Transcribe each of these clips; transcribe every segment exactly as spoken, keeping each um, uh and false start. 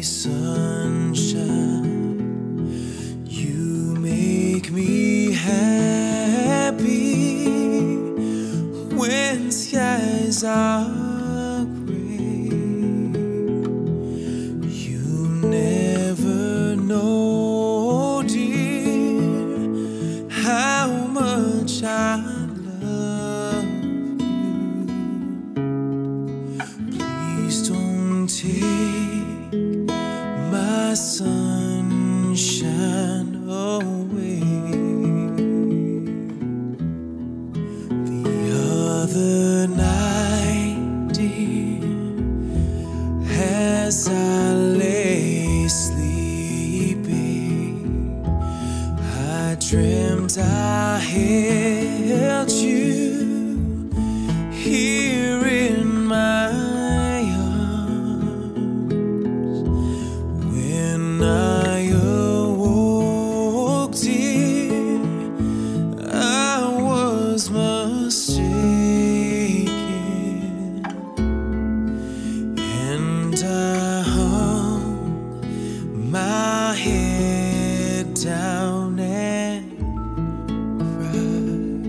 sunshine, you make me happy when skies are gray. You never know, dear, how much I love you. Please don't take my sunshine away. The other night, dear, as I lay sleeping, I dreamt I held you here in my arms. When I awoke, dear, I was mistaken, and I hung my head down and cried.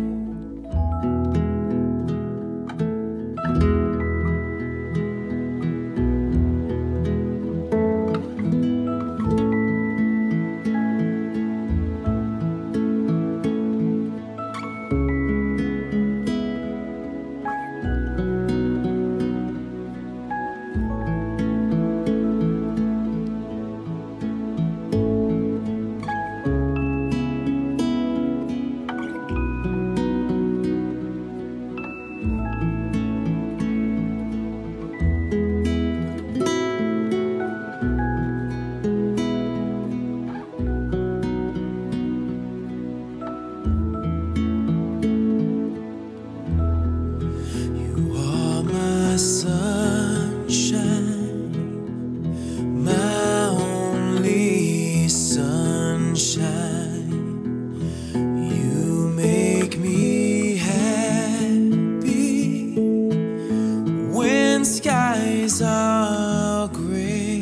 Sunshine, my only sunshine, you make me happy when skies are gray.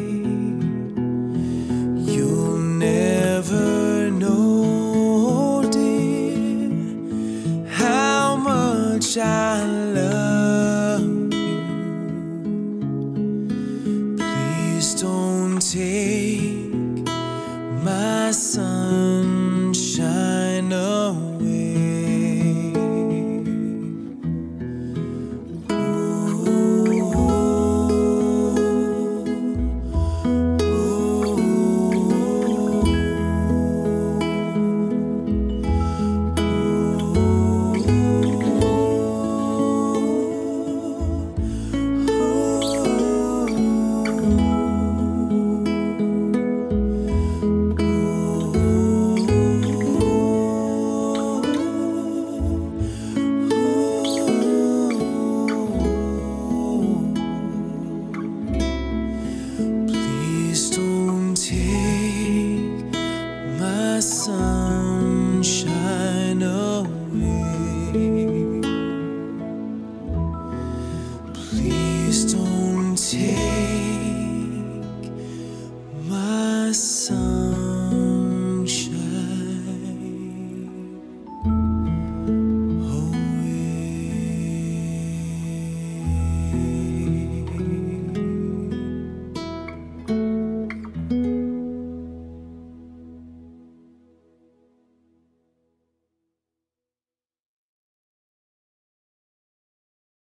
You'll never know, dear, how much I love you. Please don't take my sunshine away. Please don't take my sunshine away. Please don't